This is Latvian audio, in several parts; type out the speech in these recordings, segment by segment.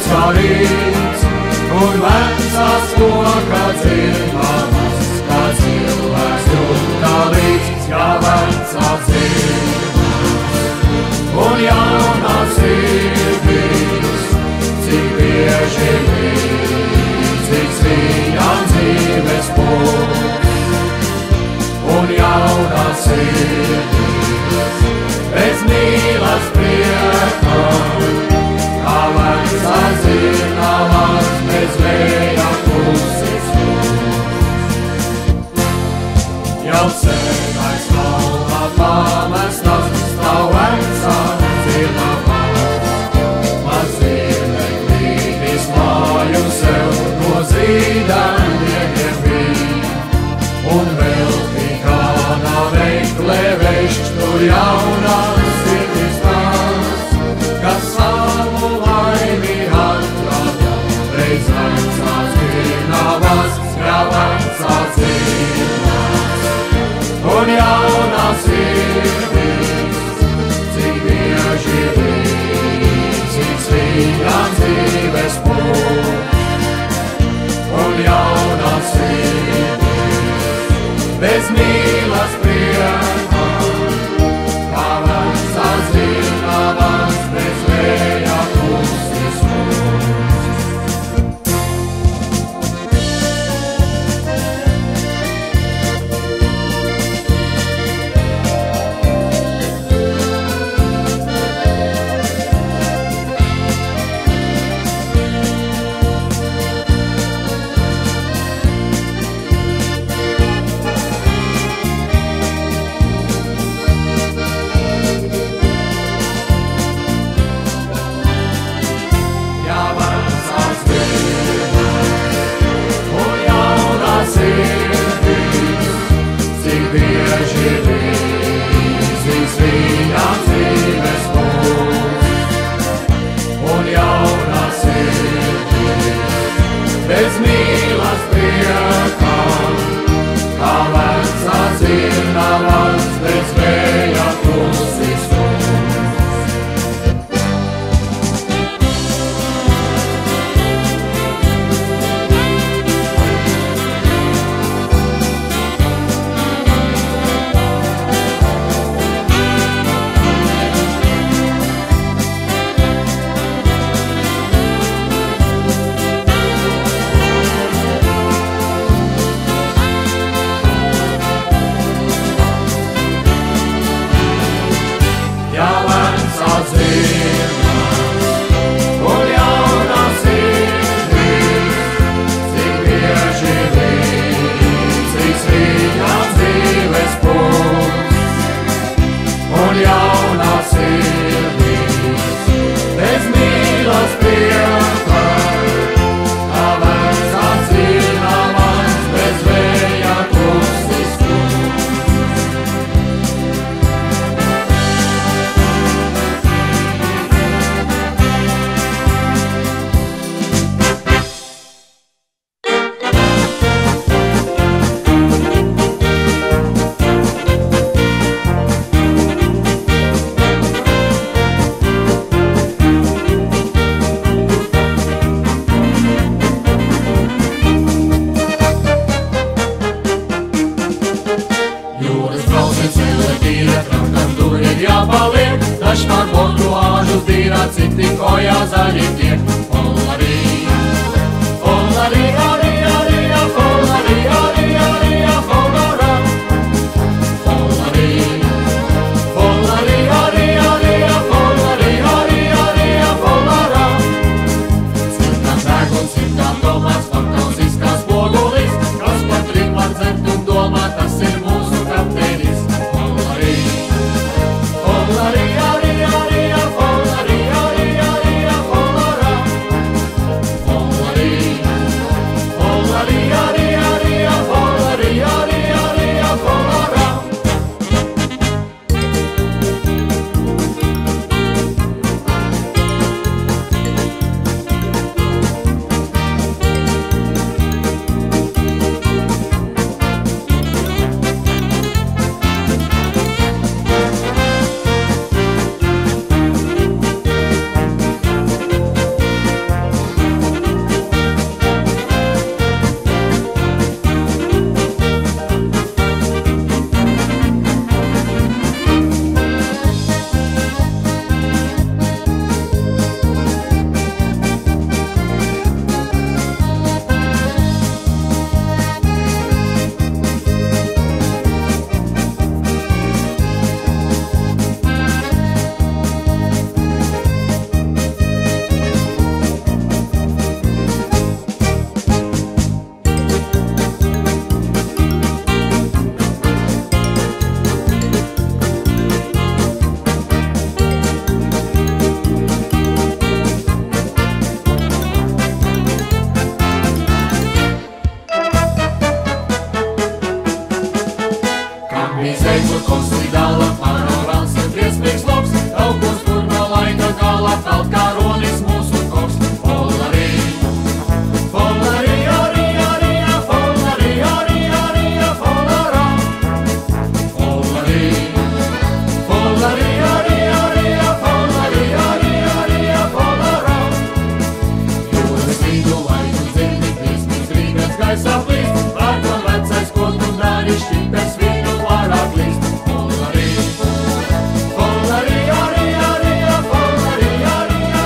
kā rīts, un vecās koka dzirnamas, kā cilvēks jūtā līdz, kā vecā dzirnamas. Un jaunā sirdīs, cik bieži līdzīgs viņam dzīves pūks. Un jaunā sirdīs, bez mīlas priekā, kā vecā zirnavas, bez vēja puses pūks. Jau senais kalnā pamestas, stāv vecā zirnavas, mazīmeklītis māju sev no zīdaņiem bija, un vēl tikāna veiklē vešķ tur jaunās sirdis tās, kas savu laimi atrada, reiz vecās zirnavas, kā vecās zirnavas. Un jaunā sirdis, cik bieži līdzīgs viņam dzīves pūks. Un jaunā sirdis, bez mīlas priekā, kā vecās zirnavas, bez vēja puses pūks. Bez mīlas priekā, kā vecās zirnavas, bez vēja puses pūks. Folari, sola peld karonis mūsu koks. Folari, folari, ari, ari, folari, ari, ari, folara. Folari, folari, ari, ari, folari, ari, ari, folara. Jūras vidu laiku dzirdi plīsnis, Rīgas gaisā plīst, vārkon vecais, ko tu dari, šķipers viņu varāk līst. Folari, folari, ari, ari, folari, ari,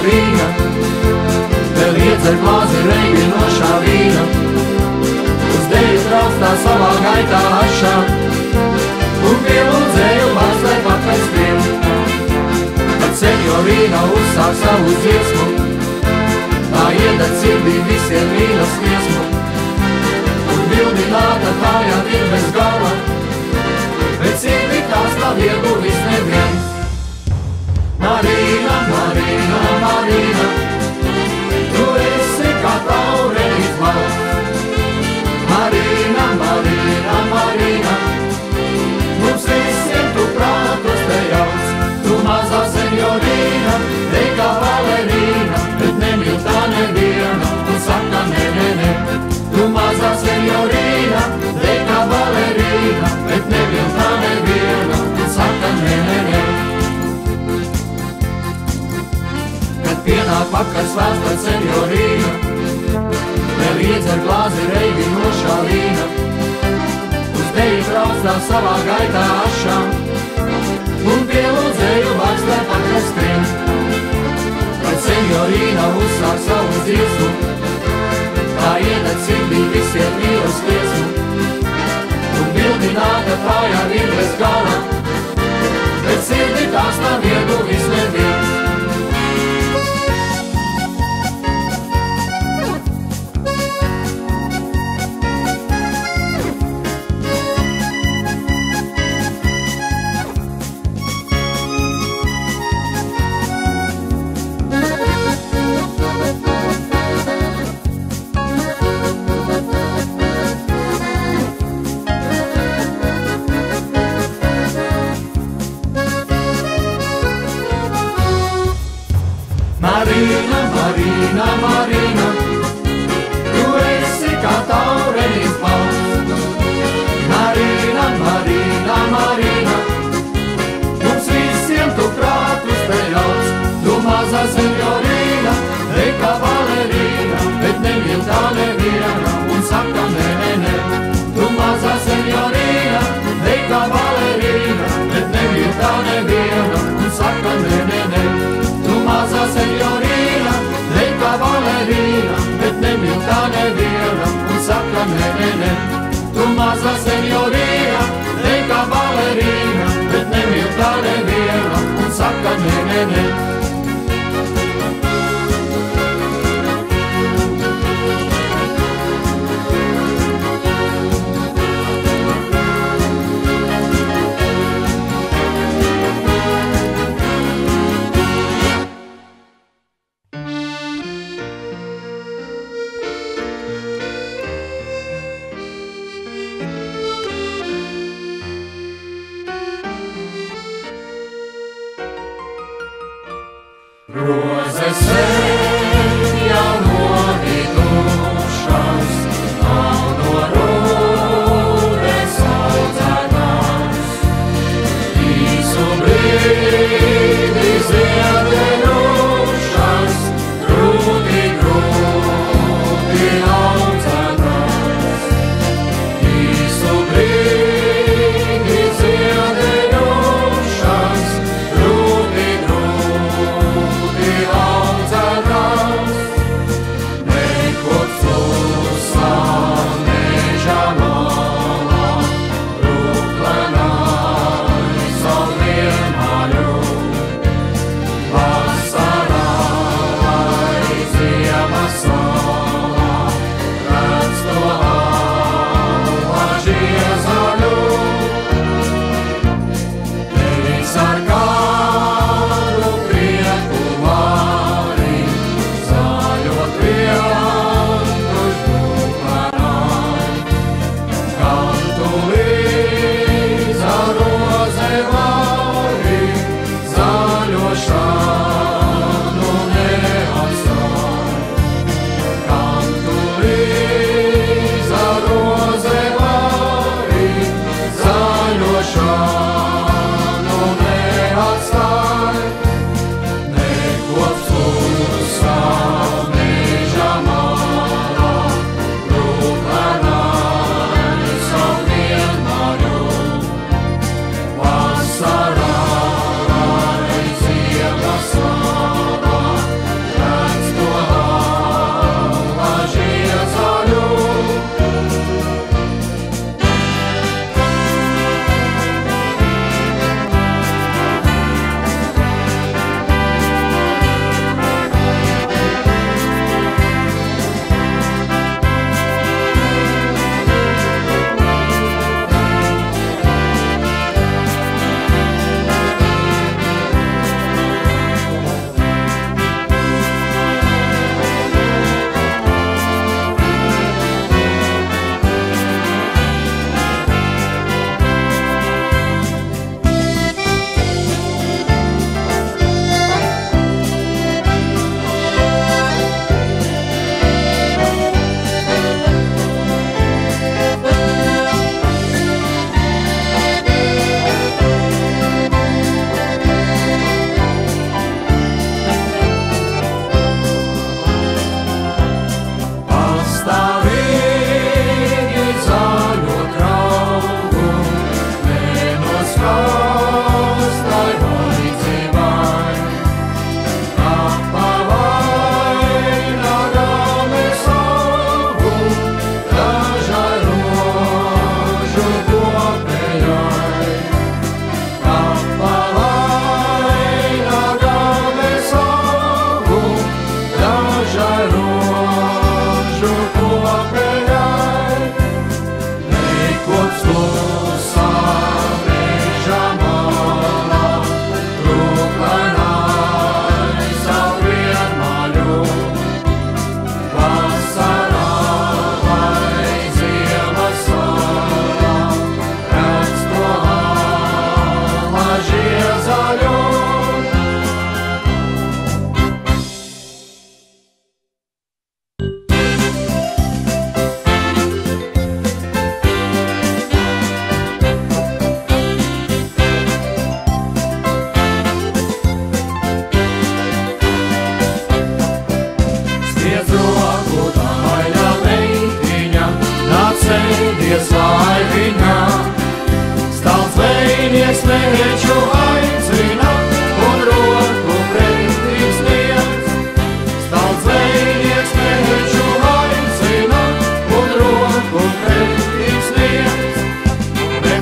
vīna, vēl iedzer glāzi reibinošā vīna, uz deju traustā savā gaitā ašā, un pielūdzēju vārds, lai pakaļ skrien. Kad senjorīna uzsāk savu dziesmu, tā iedeg sirdī visiem mīlas liesmu, un bildināta kājā ir bez gala, bet sirdī tās nav ieguvis neviens. Marīna, Marīna, Marīna, tu esi kā taurenis balts. Marīna, Marīna, Marīna, mums visiem tu prātus te jauc. Tu mazā senjorīna, te kā balerīna, bet nemīl tā neviena, un saka ne, ne, ne. Tu mazā senjorīna, te kā balerīna, bet nemīl tā neviena, un saka ne, ne, ne. Kad pienāk vakars vēls, tad senjorīna vēl iedzer glāzi reibinošā vīna, uz deju traustā savā gaitā ašā, un pielūdzēju vārds, lai pakaļ skrien. Kad senjorīna uzsāk savu dziesmu, tā iedeg sirdī visiem mīlas liesmu, un bildināta kājā ir bez gala, bet sirdī tās nav ieguvis neviens.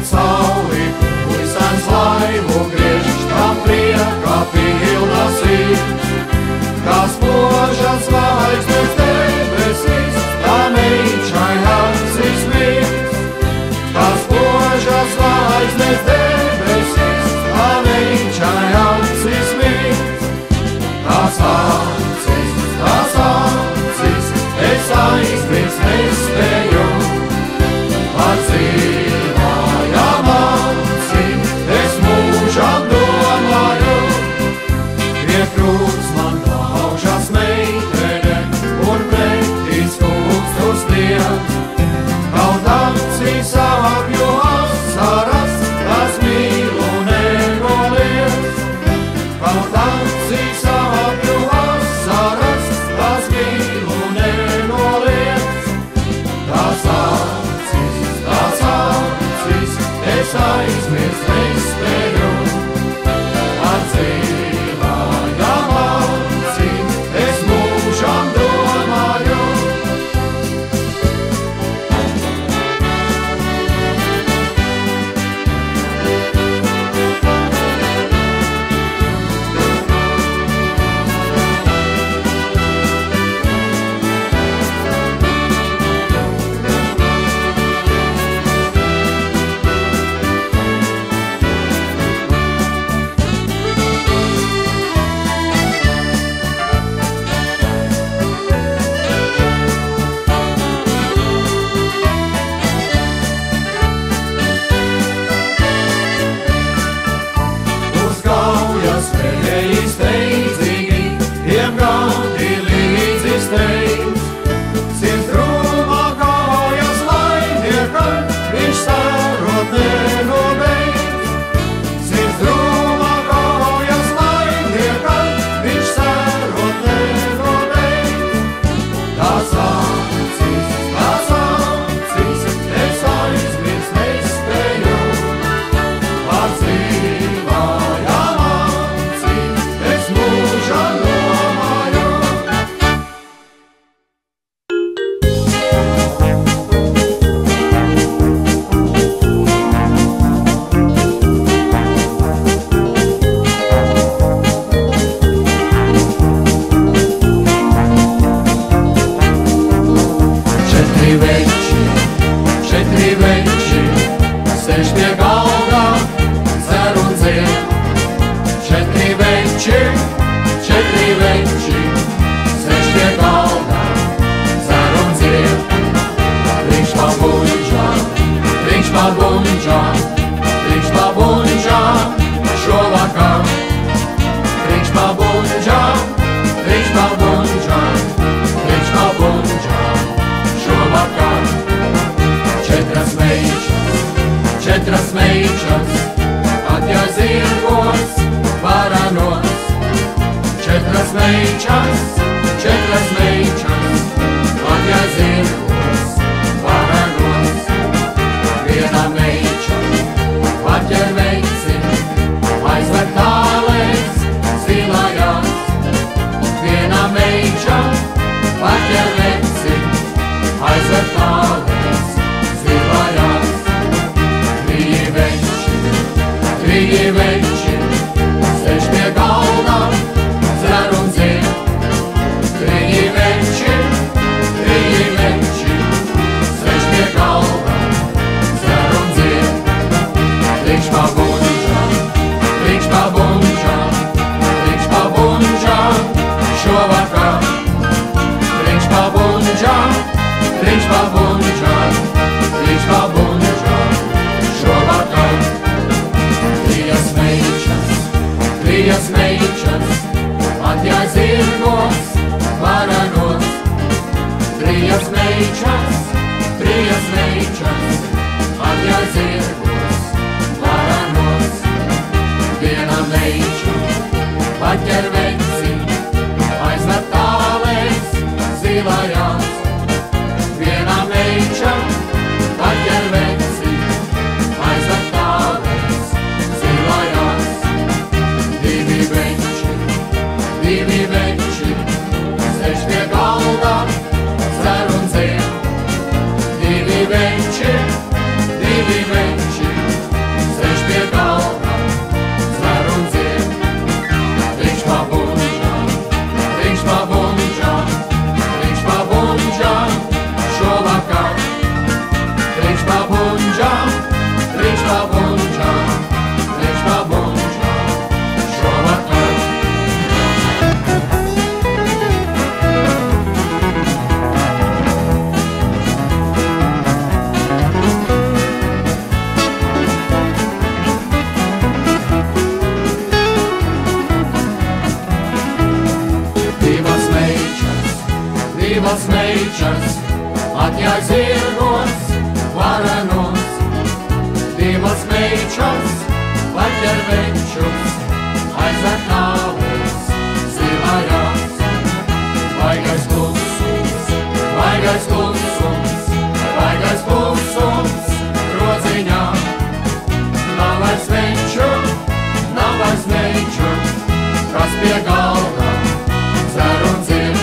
sauli, puisens laivu griež, kā priekā pilna sirds. Kā spožas zvaigznes debesīs, tā meičai acis mirds. Kā spožas zvaigznes debesīs, tā meičai acis mirds. Tās acis, es aizmirst nespēju, par dzīvājām acīm, es mūžam domāju. Pie krūts man glaužas meitene, un pretīs kūstus dievs. Kaut acīs sāpju asaras, tas mīlu nenoliedz. Kaut acīs sāpju asaras, tas mīlu nenoliedz. Tās acis, es aizmirst nespēju, par dzīvājām acīm, es mūžam domāju. Četras meičas, atjāj zirgos, varanos. Četras meičas, atjāj zirgos, varanos. Viena meiča, paķer veici, aizver tālēs, zilajās. Viena meiča, paķer veici, aizver tālēs, zilajās. Trīs veči, sēž pie galda, dzer un dzied. Trīs veči, meičas, atjāj zirgos, varenos. Divas meičas, paķer večus, aizver tālēs, zilajās. Vaigais klusums, vaigais klusums, vaigais klusums, groziņā. Nav vairs veču, nav vairs meiču, kas pie galda dzer un dzir.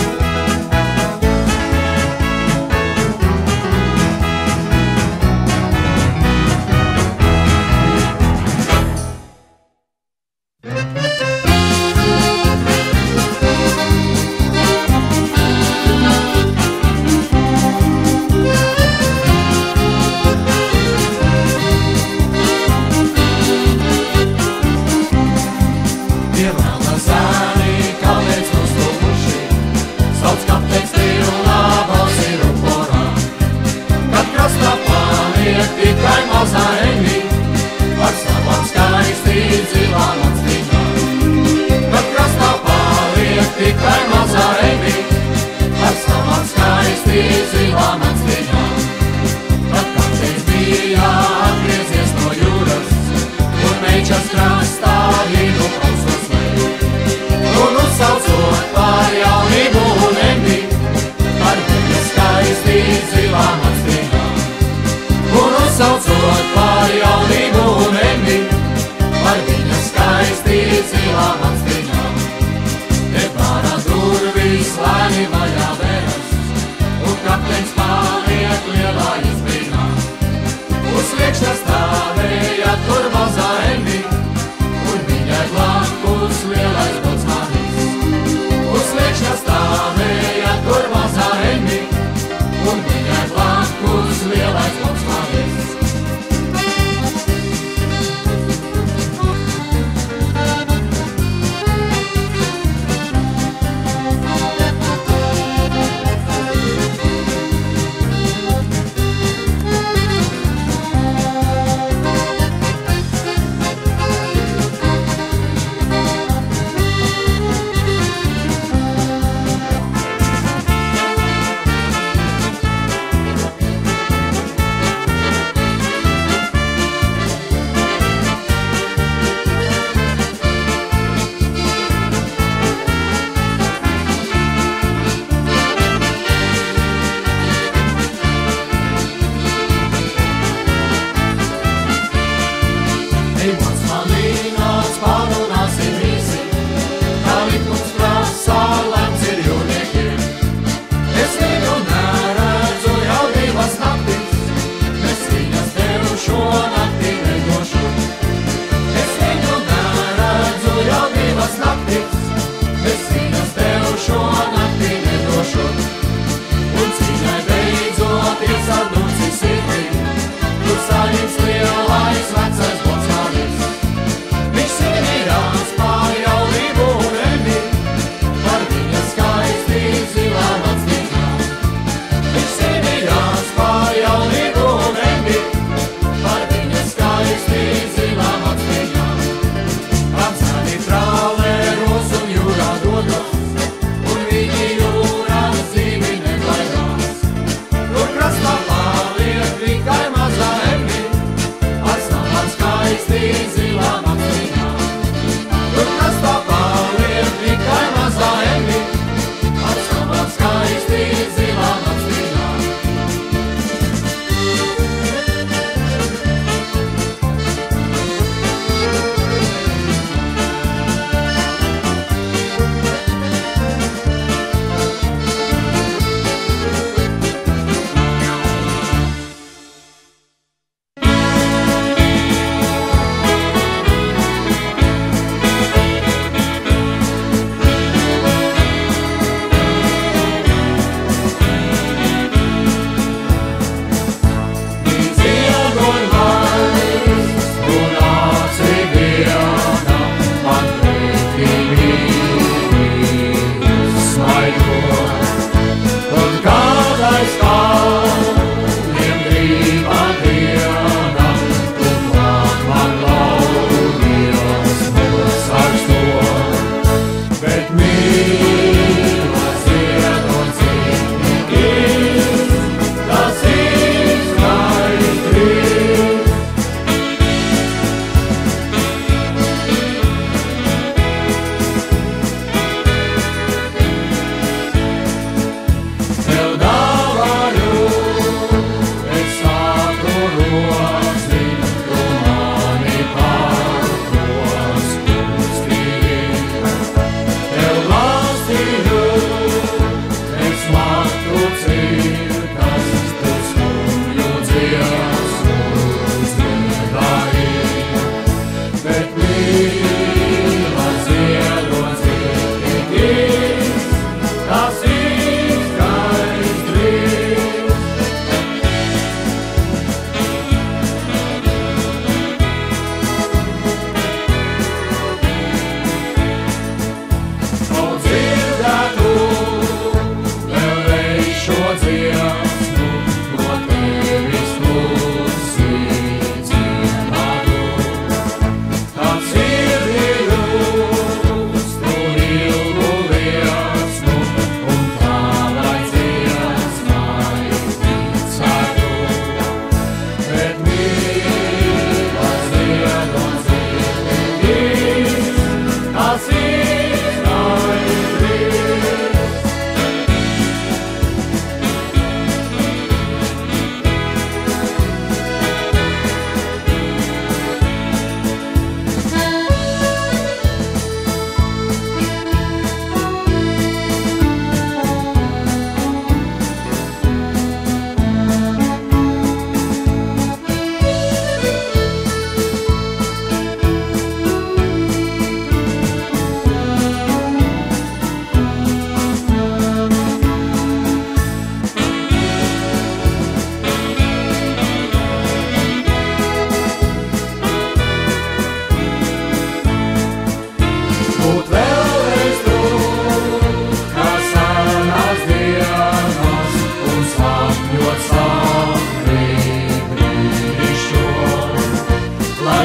Tikai mazā Emi ar savām skaistī zilām actīm. Kad krastā paliek tikai mazā Emi ar savām skaistī zilām actīm. Kad kādreiz bija atgriezies no jūras un meičas krastā vīnu klausos lej. Un uzsaucot par jaunību un Emi ar viņa skaistī zilām actīm. Un uzsaucot par jaunību un Emi, par viņa skaisti zilām actīm. Te bārā durvis lēni vaļā veras, un kapteins paliek lielā izbrīnā. Uz sliekšņa stāvēja tur mazā Emi, un viņai blakus lielais bocmanis. Uz sliekšņa stāvēja tur mazā Emi, un viņai blakus lielais bocmanis.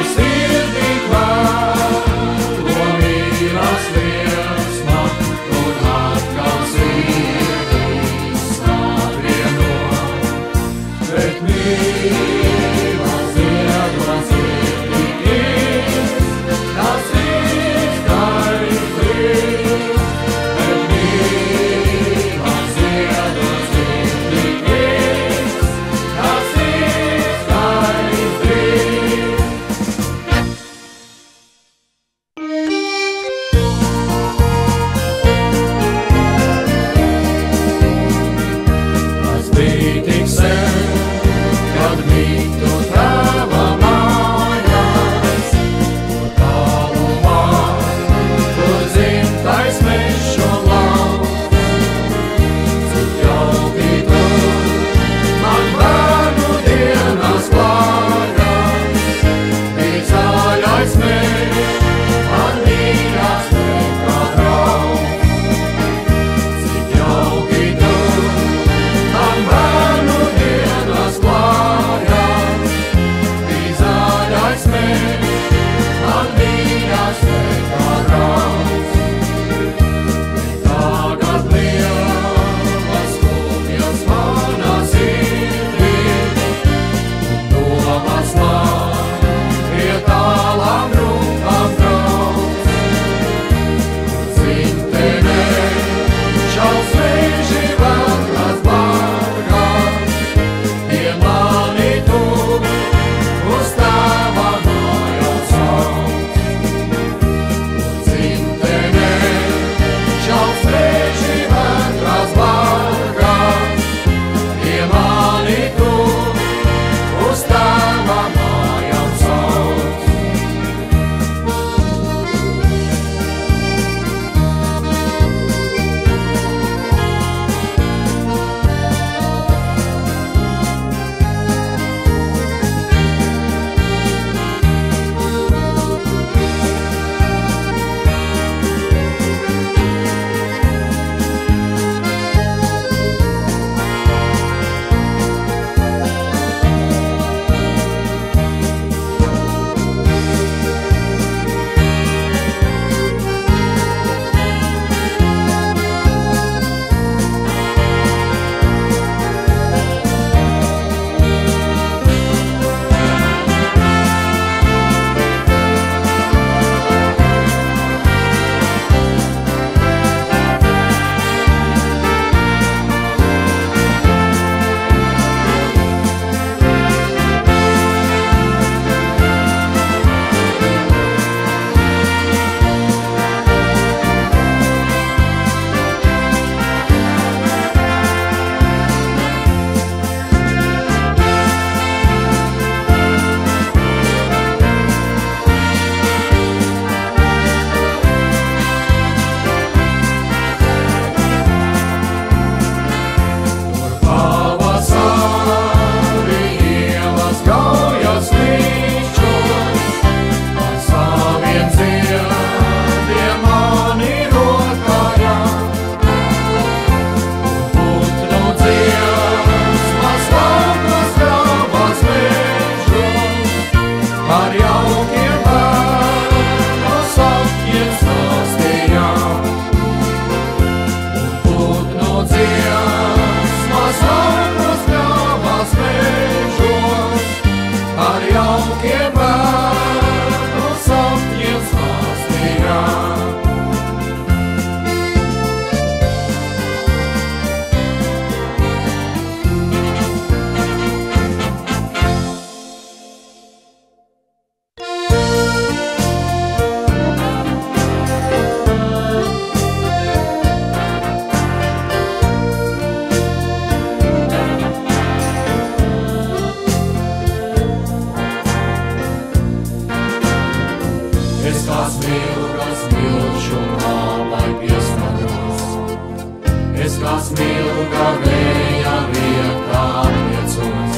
smilga vēja vietā atliecos.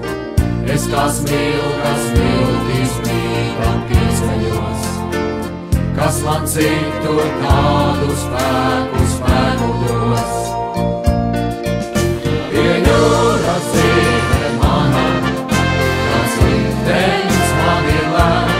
Es kā smilga smiltīs brīvam pieceļos. Kas man citur tādu spēku dos? Pie jūras dzīve mana, tas liktenis man ir lēns.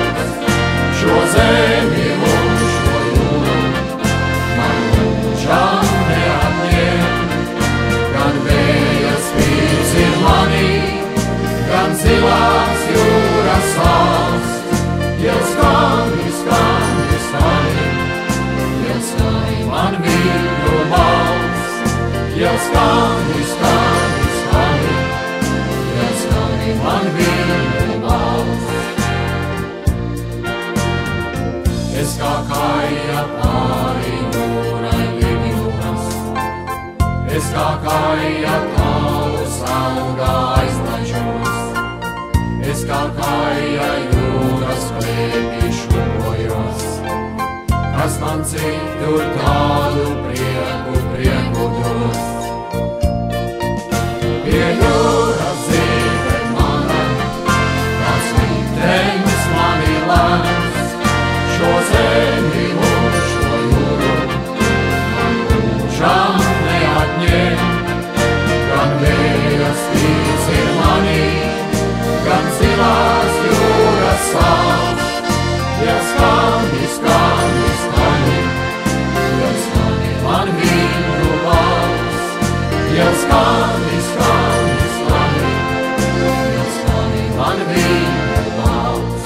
es kā kaija pāri jūrai lidinos, es kā kaija tālu saugā aizlažos, es kā kaija jūras klēpī šūpojos, kas man citur tādu prieku dos. Pie jūras dzīve mana, kāds liktenis mani lēms, šo zemi un šo jūru man mūžām neatņem. Gan vējas tīrs ir manī, gan zilās jūras sāls, ja skani, skani, skani, ja skani man viņu valsts, ja skani, skani, skani, ja skani man viņu valsts.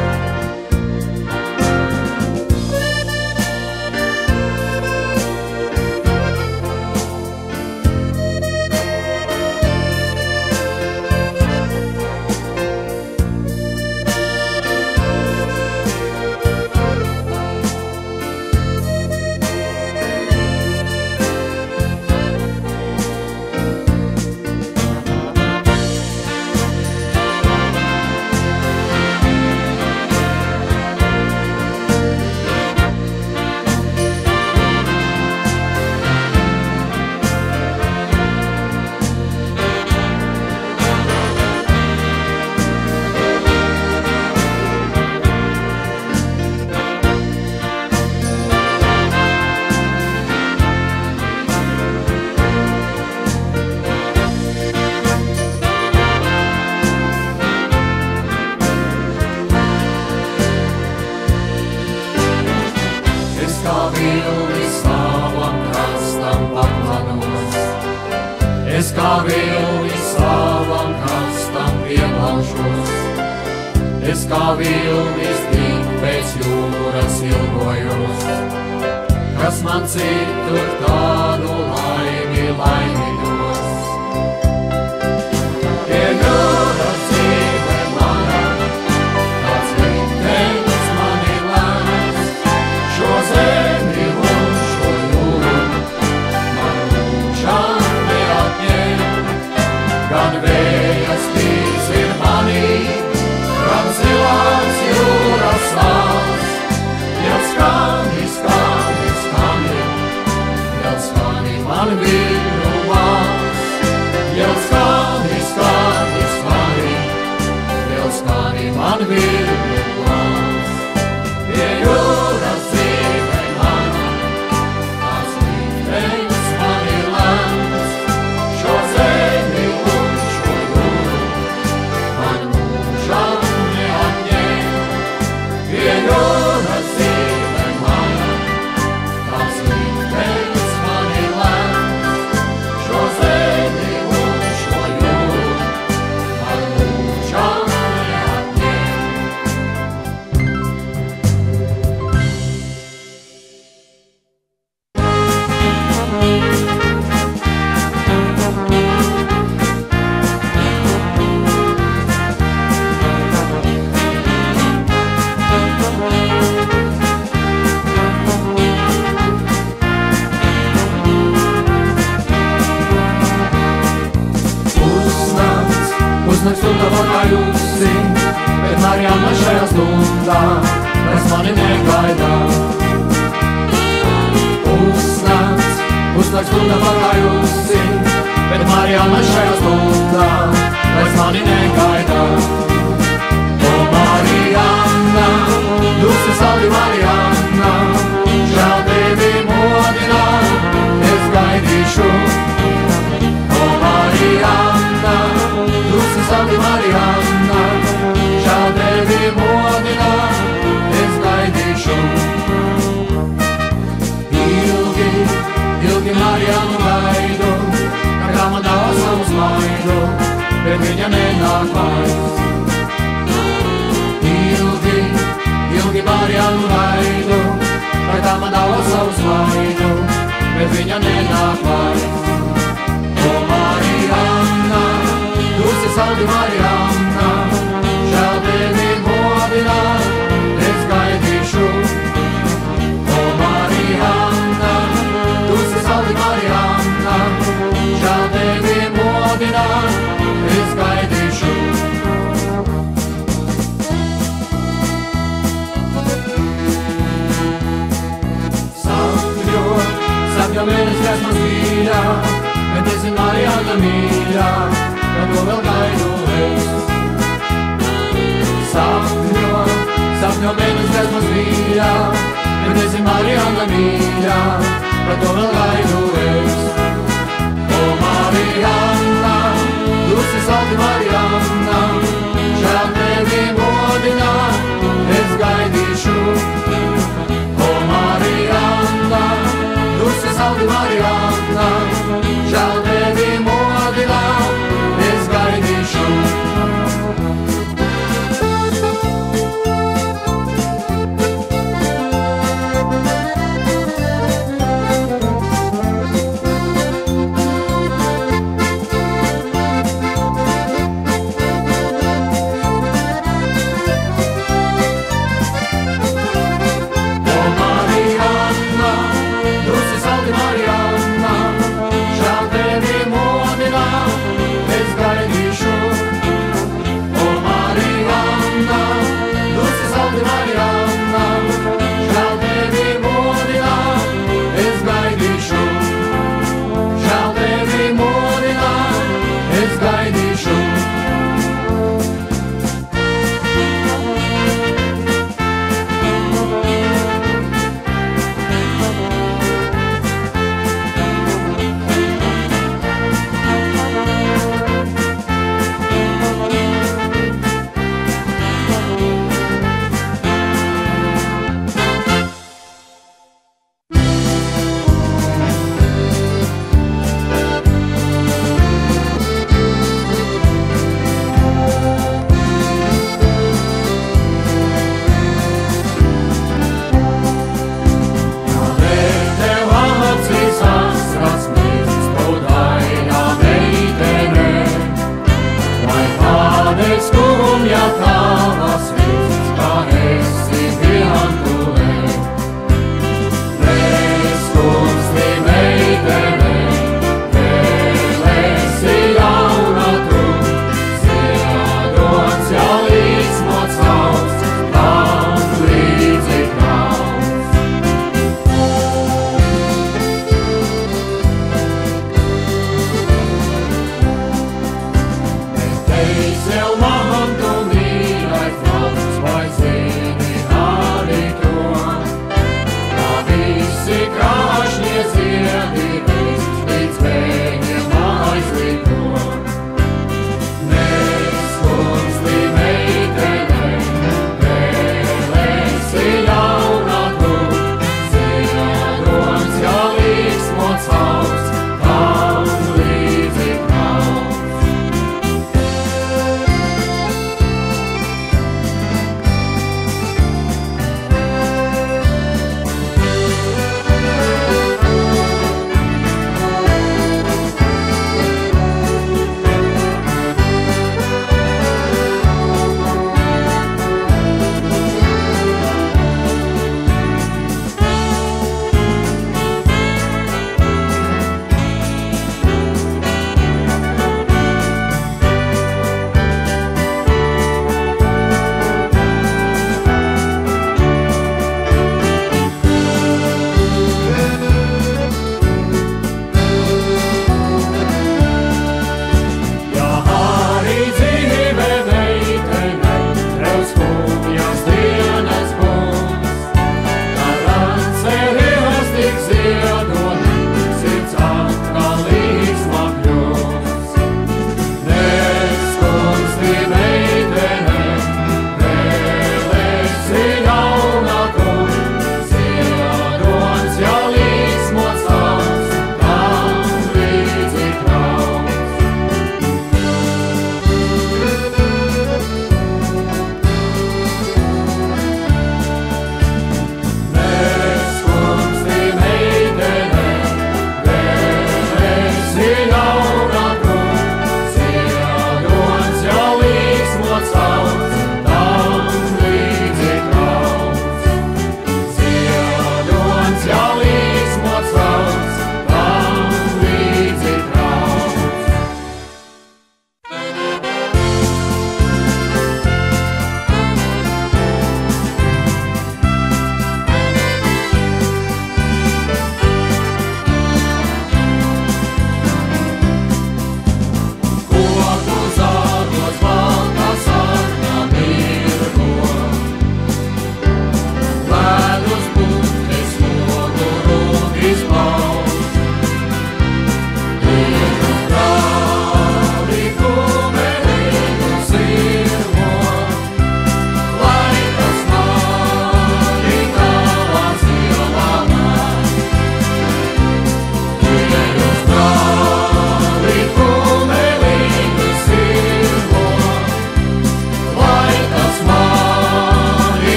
Es kā vilnis savam krastam pieplaušos, es kā vilnis tik pēc jūras ilgojos, kas man citur tādu laimi dos. Pie jūras dzīve mana, kāds liktenis mani lēms, šo zemi un šo jūru man mūžām neatņem. Gan vējas tīrs ir manī, gan zilās jūras sāls, ja skani, skani, skani, ja skani man viņu valsts, ja skani, skani, skani, ja skani man viņu valsts. Pie jūras dzīve mana, kāds liktenis mani lēms, šo zemi un šo jūru man mūžām neatņem. Pie jūras dzīve mana, kāds liktenis mani lēms, šo zemi un šo jūru man mūžām neatņem. Uznāks stunda vakajusi, bet Marijāna šajā stundā vairs mani negaidā. Uznāks stunda vakajusi, bet Marijāna šajā stundā vairs mani negaidā. O Marijāna, dusi saldi Marijāna, žēl tevi modinā, es gaidīšu. O Marijāna, dusi saldi Marijāna, žēl tevi modinā, es gaidīšu. Ilgi Marijānu gaidu, kā grāmatā savu smaidu, bet viņa nenāk vairs. Ilgi Marijānu gaidu, kā grāmatā savu smaidu, bet viņa nenāk vairs. O Marijāna, dusi saldi Marijāna, žēl tevi modinā, es gaidīšu. mīļā, bet esi Marijāna mīļā, par to vēl gaidu es. Sapņo mēnes gaismas mīļā, bet esi Marijāna mīļā, par to vēl gaidu es. O Marijāna, klusi saldi Marijāna, žēl tevi modinā, es gaidīšu. O Marijāna, klusi saldi Marijāna, žēl tevi modinā, es gaidīšu.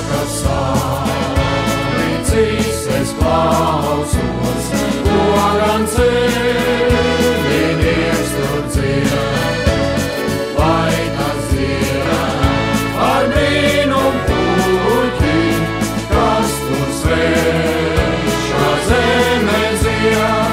kas salicīs, es klausos, ko gan cilvēks tur dzied. Vai tas dzied ar brīnum puķi, kas tur svešā zeme dzied.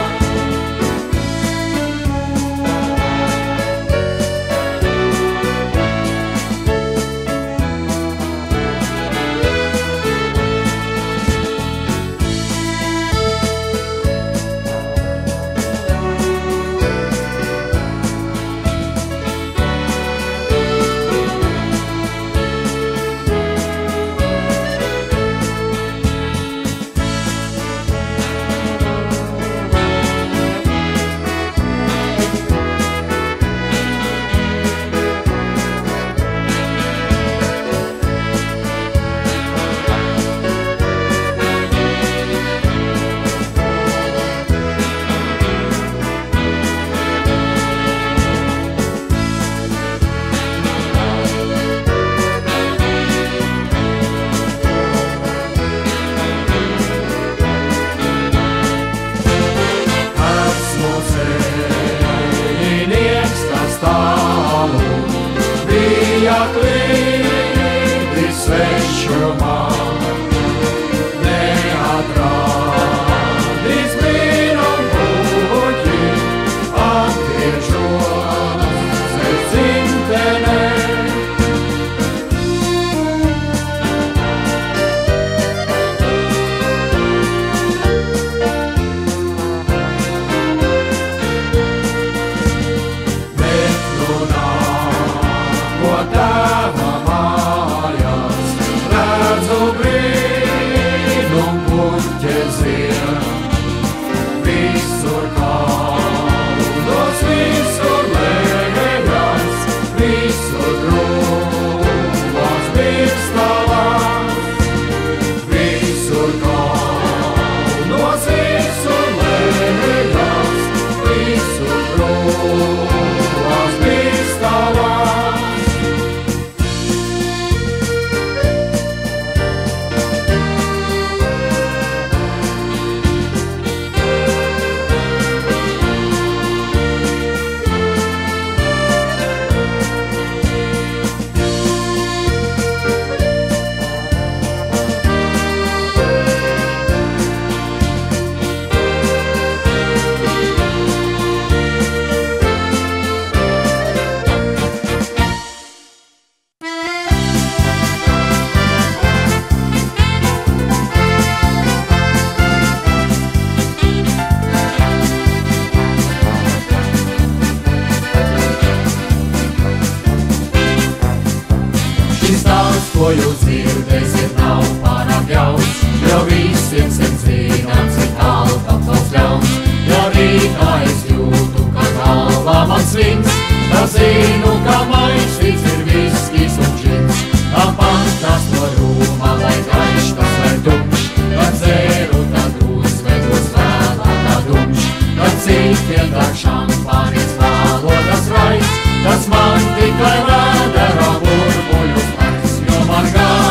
Ko jūs dzirdēsiet, nav pārāk jauns, jo visiem sen zināms ir kalpam tavs ļauns. Jo rītā es jūtu, ka galvā man svings, tā zinu, ka maisīts ir viskijs un džins. Apantās no rūma, lai gaiš tas vai tumš, kad dzēru, tad uzvedos vēlā tā dumš. Kad citiem dāk šampānis valodas raids, tas man tikai vēderā burbuļus pairs. Man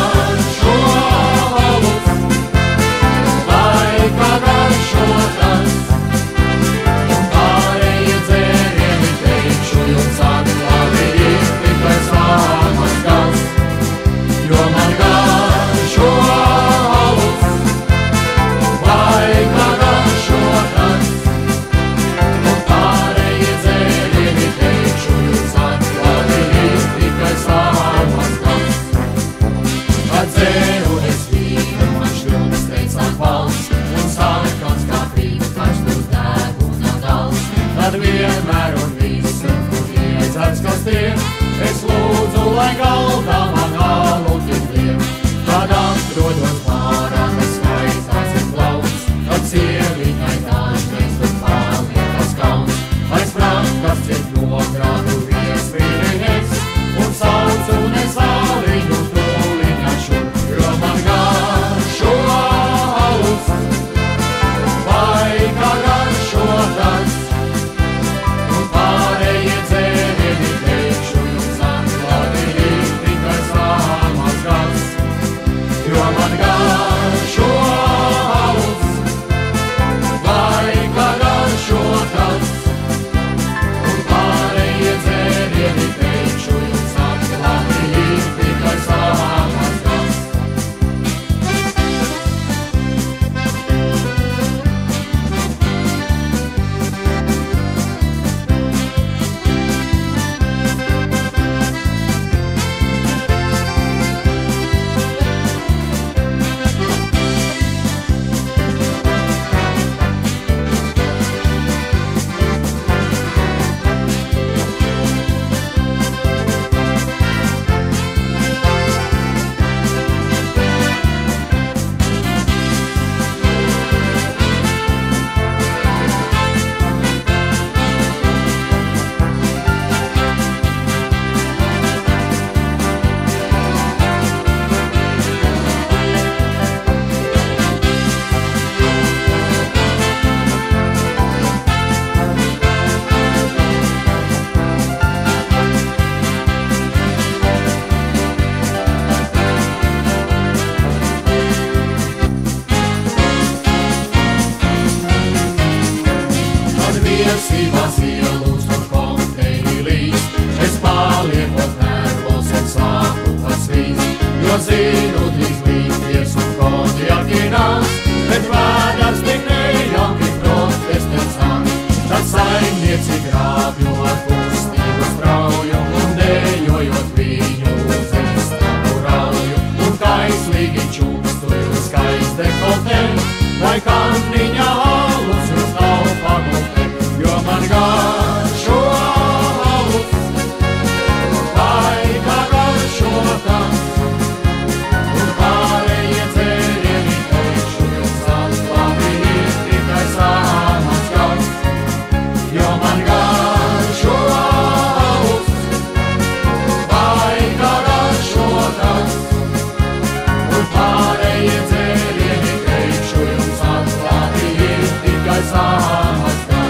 garšo alus, vai kā garšo tas, un pārējie dzērieni teikšu jums atklāti ir tikai slāmas gals. Jo man garšo alus, vai kā garšo tas, un pārējie dzērieni teikšu jums atklāti ir tikai slāmas gals. Dzēru es vīnu, man šļums teicāk valsts, un sarkans kā pīkars uz deguna dals. Tad vienmēr un visur, kur iedzerts kas tiek, es lūdzu, lai galdā man alu tik liek. izlīties un konjakinās, bet vēders tik nejauki protestēt sāk. Tad saimnieci grābju ar kustību strauju un dejojot viņu uz istabu rauju un kaislīgi čukstuju skaists dekoltē, lai kantiņa alus jums nav pagultē, jo man garšo alus, vai kā garšo tas, un pārējie dzērieni teikšu jums atklāti ir tikai sāmas gars, jo man garšo alus, vai kā garšo tas, un pārējie dzērieni teikšu jums atklāti ir tikai sāmas gars.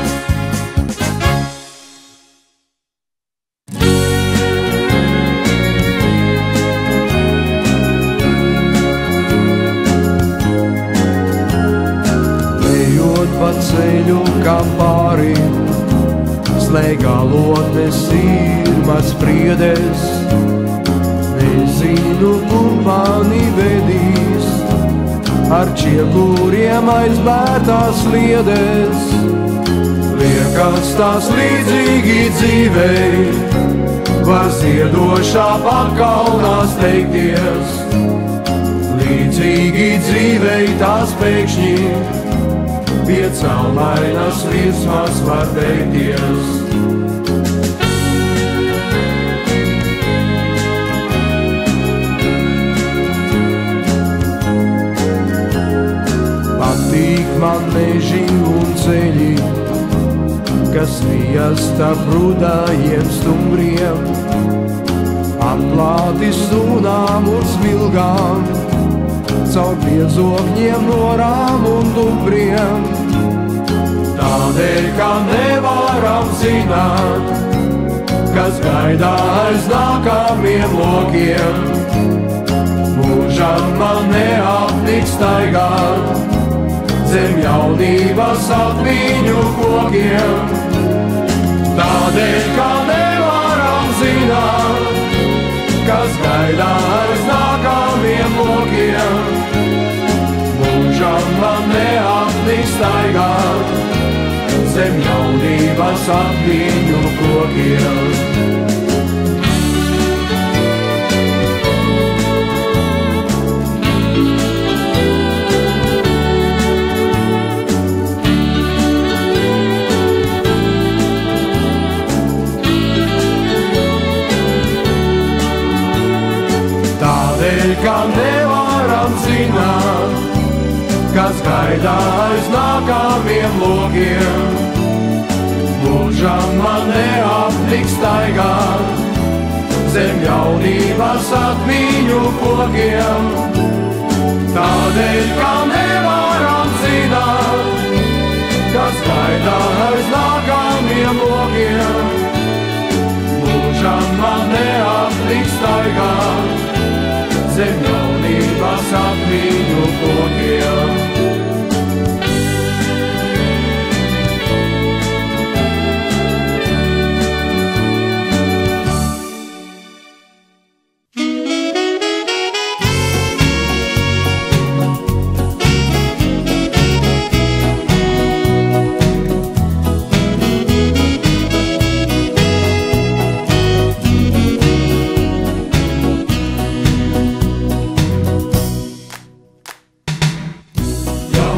Ejot pa ceļu kā pāri, slēgā lotnes ir maz priedes. Nezinu, kur mani vedīs, ar čiekuriem aizbērtās sliedes. Liekas tās līdzīgi dzīvei, var ziedošā pakalnās teikties. Līdzīgi dzīvei tās pēkšņi, pie caurlainas virsmas var teikties. Patīk man meži un ceļi, kas vijas starp rudājiem stumbriem, apklāti sunām un smilgām, caur piezogņiem norām un dumbriem. Tādēļ, ka nevaram zināt, kas gaidā aiz nākamiem lokiem, mūžam man neapniks staigāt zem jaunības atmiņu kokiem. Tādēļ, ka nevaram zināt, kas gaidā aiz nākamiem lokiem, mūžam man neapniks staigāt zem jaunības atmiņu kokiem. Tādēļ, ka nevaram zināt, kas gaidā aiz nākamiem logiem, mūžam man neapniks staigāt zem jaunības atmiņu kokiem. Tādēļ, ka nevaram zināt, kas gaidā aiz nākamiem logiem, mūžam man neapniks staigāt zem jaunības atmiņu kokiem. Jo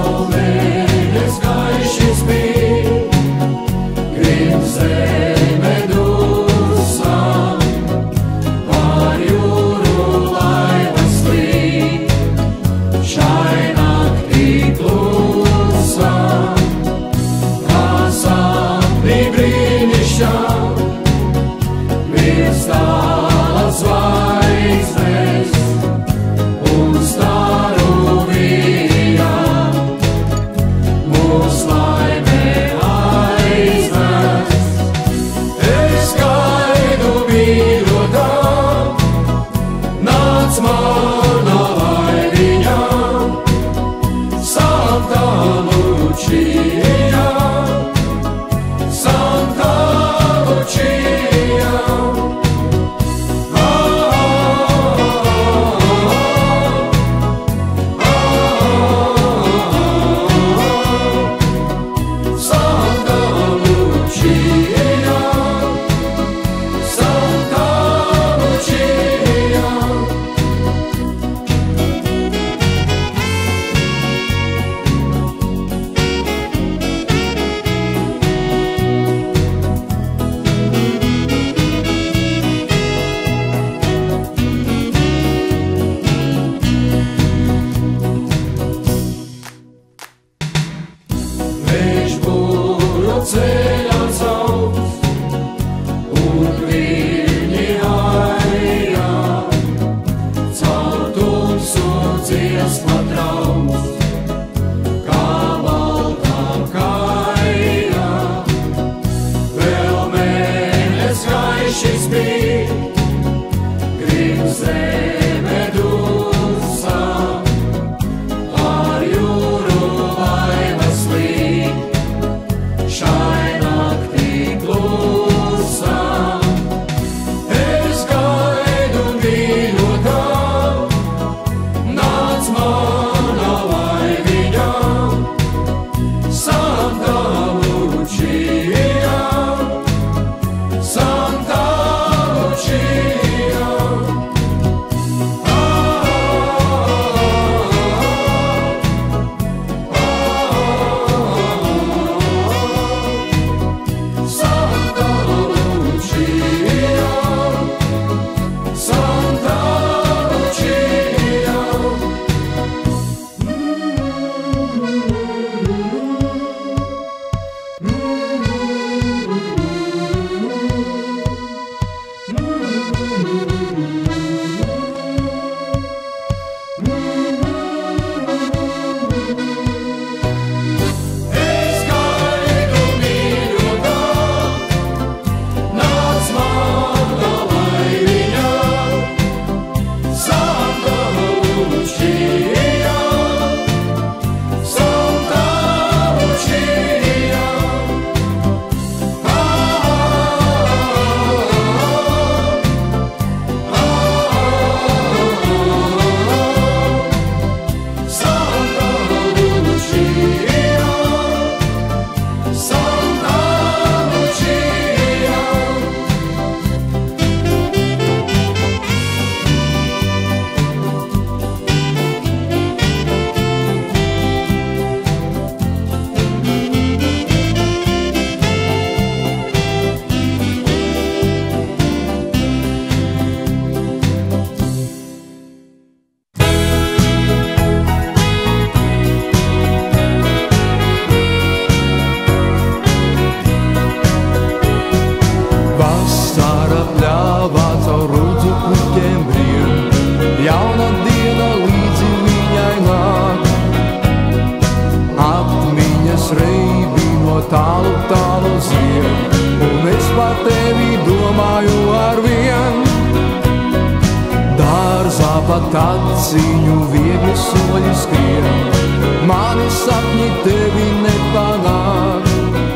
tad cīņu viegli soļi skrien, mani sapņi tevi nepanāk.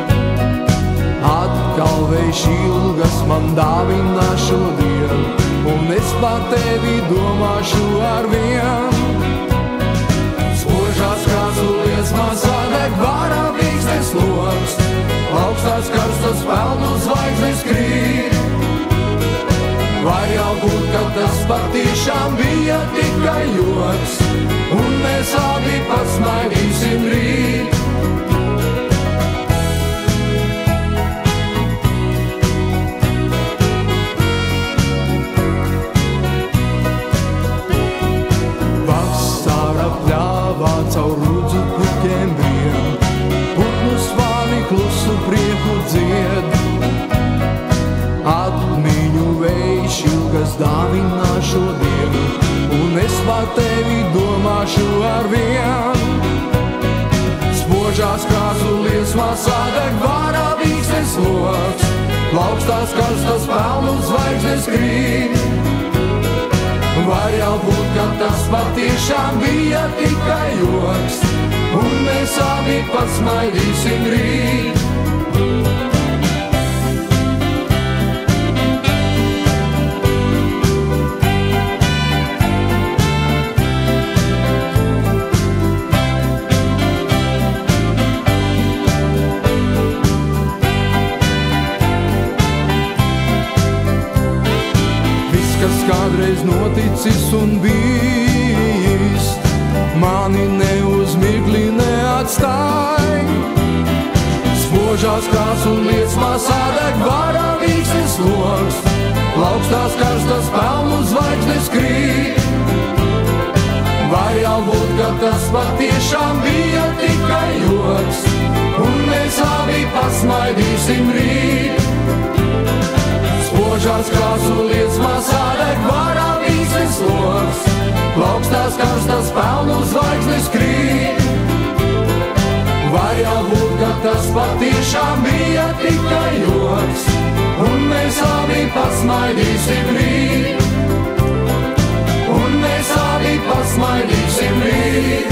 Atkal vējš ilgas man dāvina šodien, un es par tevi domāšu arvien. Spožās krāsu liesmās sadeg vārā bīkstes loks, augstās karstas pelnu zvaigznes krīt. Vai jau būt, ka tas patiešām bija tikai joks, un mēs abi pasmaidīsim rīt. Vasara pļāvā caur rudzu puķiem brien, putnu svāni klusu prieku dzied. Atmiņu vējš ilgas dāvina šodienu, un es par tevi domāšu arvien. Spožās krāsu liesmās sadeg vārā bīkstes loks, plaukstās karstas pelnu zvaigznes krīt. Var jau būt, ka tas patiešām bija tikai joks, un mēs abi pasmaidīsim rīt. Kas kādreiz noticis un bijis, mani ne uz mirkli neatstāj. Spožās krāsu liesmās sadeg vārā bīkstes loks, plaukstās karstas pelnu zvaigznes krīt. Vai jau būt, ka tas patiešām bija tikai joks, un mēs abi pasmaidīsim rīt. Spožās krāsu liesmās sadeg vārā bīkstes loks, plaukstās karstas pelnu zvaigznes krīt. Vai jau būt, ka tas patiešām bija tikai joks, un mēs abi pasmaidīsim rīt. Un mēs abi pasmaidīsim rīt.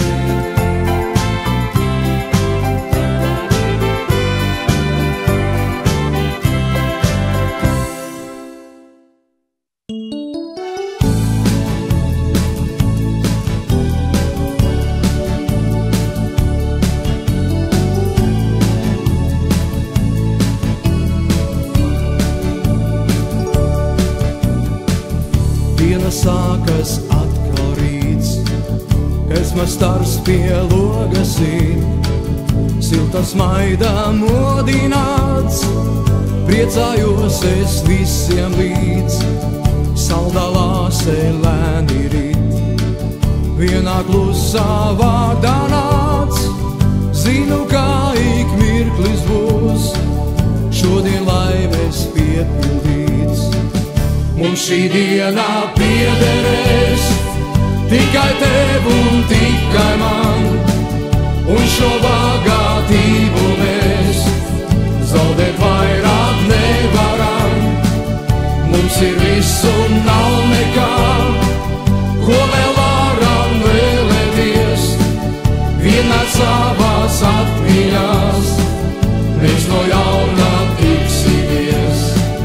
Sākas atkal rīts, kas man stars pie logas ir. Silta smaida modināts, priecājos es visiem līdz. Saldā lāsē lēni rit, vienā klusā vārdā nāc. Zinu, kā ik mirklis būs, šodien laimes piepildīts. Mums šī dienā piederēs tikai tev un tikai man, un šo bagātību mēs zaudēt vairāk nevaram. Mums ir viss un nav nekā, ko vēl varam vēlēties, vienmēr savās atmiņās mēs no jauna tiksimies.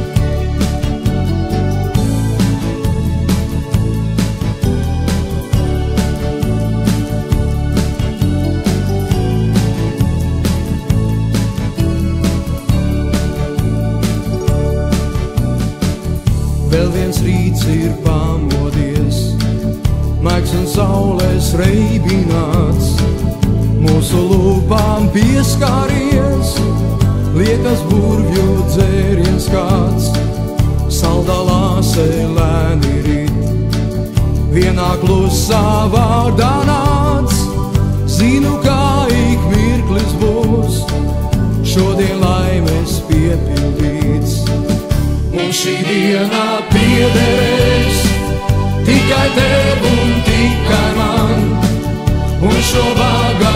Vēl viens rīts ir pamodies, maigs un saulēs reibināts. Mūsu lūpām pieskāries, liekas burvju dzēriens kāds. Saldā lāsē lēni rit, vienā klusā vārdā nāc. Zinu, kā ik mirklis būs, šodien laimes piepildīts. Mums šī dienā piederēs tikai tev un tikai man, un šo bagātību